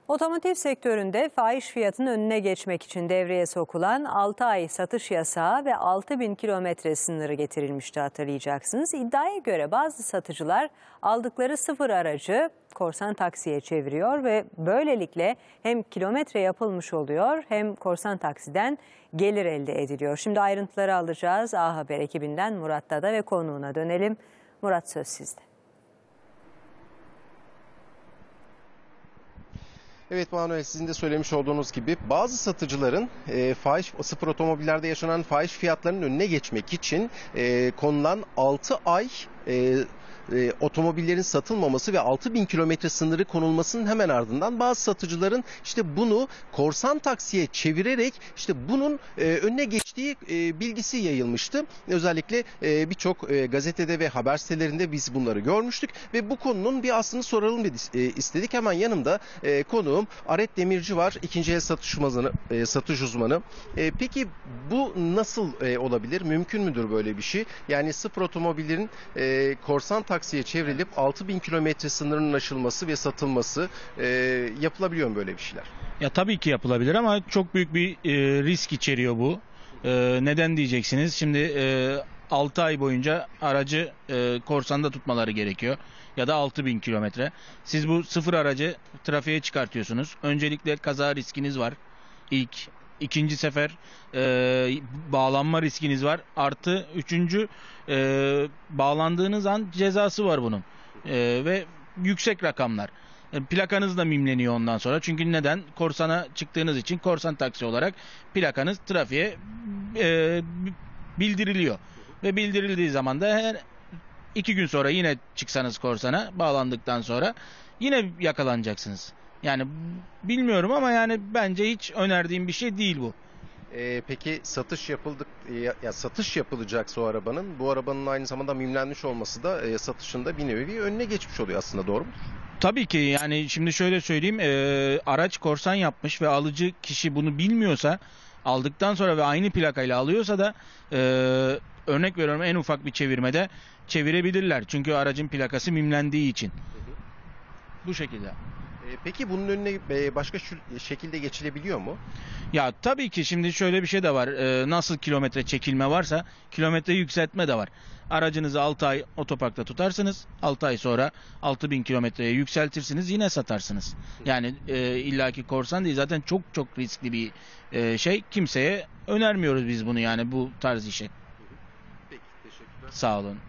Otomotiv sektöründe fahiş fiyatın önüne geçmek için devreye sokulan 6 ay satış yasağı ve 6.000 kilometre sınırı getirilmişti, hatırlayacaksınız. İddiaya göre bazı satıcılar aldıkları sıfır aracı korsan taksiye çeviriyor ve böylelikle hem kilometre yapılmış oluyor hem korsan taksiden gelir elde ediliyor. Şimdi ayrıntıları alacağız. A Haber ekibinden Murat Dada ve konuğuna dönelim. Murat, söz sizde. Evet Manuel, sizin de söylemiş olduğunuz gibi bazı satıcıların sıfır otomobillerde yaşanan fahiş fiyatlarının önüne geçmek için konulan 6 ay otomobillerin satılmaması ve 6.000 kilometre sınırı konulmasının hemen ardından bazı satıcıların bunu korsan taksiye çevirerek bunun önüne geçtiği bilgisi yayılmıştı. Özellikle birçok gazetede ve haber sitelerinde biz bunları görmüştük ve bu konunun bir aslını soralım istedik. Hemen yanımda konuğum Aret Demirci var, ikinci el satış uzmanı. Peki bu nasıl olabilir? Mümkün müdür böyle bir şey? Yani sıfır otomobillerin korsan taksiye çevrilip 6.000 kilometre sınırının aşılması ve satılması yapılabiliyor mu böyle bir şeyler? Ya tabii ki yapılabilir ama çok büyük bir risk içeriyor bu. Neden diyeceksiniz? Şimdi 6 ay boyunca aracı korsanda tutmaları gerekiyor. Ya da 6.000 kilometre. Siz bu sıfır aracı trafiğe çıkartıyorsunuz. Öncelikle kaza riskiniz var. İkinci sefer bağlanma riskiniz var. Artı üçüncü bağlandığınız an cezası var bunun. Ve yüksek rakamlar. Plakanız da mimleniyor ondan sonra. Çünkü neden? Korsana çıktığınız için korsan taksi olarak plakanız trafiğe bildiriliyor. Ve bildirildiği zaman da her 2 gün sonra yine çıksanız korsana bağlandıktan sonra yine yakalanacaksınız. Yani bilmiyorum ama yani bence hiç önerdiğim bir şey değil bu. Peki satış yapılacaksa bu arabanın aynı zamanda mimlenmiş olması da satışında bir nevi önüne geçmiş oluyor aslında, doğru mu? Tabii ki, yani şimdi şöyle söyleyeyim, araç korsan yapmış ve alıcı kişi bunu bilmiyorsa, aldıktan sonra ve aynı plakayla alıyorsa da örnek veriyorum, en ufak bir çevirmede çevirebilirler. Çünkü aracın plakası mimlendiği için. Bu şekilde. Peki bunun önüne başka şekilde geçilebiliyor mu? Ya tabii ki, şimdi şöyle bir şey de var. Nasıl kilometre çekilme varsa kilometre yükseltme de var. Aracınızı 6 ay otoparkta tutarsınız. 6 ay sonra 6.000 kilometreye yükseltirsiniz, yine satarsınız. Yani illaki korsan değil, zaten çok çok riskli bir şey. Kimseye önermiyoruz biz bunu, yani bu tarz işe. Peki, teşekkürler. Sağ olun.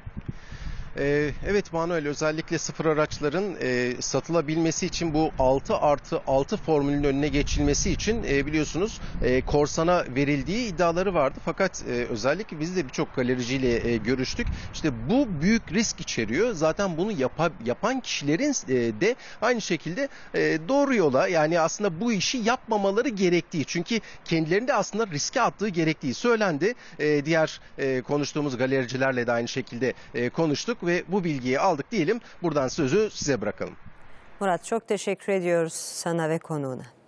Evet Manuel, özellikle sıfır araçların satılabilmesi için bu 6+6 formülünün önüne geçilmesi için biliyorsunuz korsana verildiği iddiaları vardı. Fakat özellikle biz de birçok galericiyle görüştük. Bu büyük risk içeriyor. Zaten bunu yapan kişilerin de aynı şekilde doğru yola, yani aslında bu işi yapmamaları gerektiği, çünkü kendilerinde aslında riske attığı gerektiği söylendi. Diğer konuştuğumuz galericilerle de aynı şekilde konuştuk ve bu bilgiyi aldık diyelim. Buradan sözü size bırakalım. Murat, çok teşekkür ediyoruz sana ve konuğuna.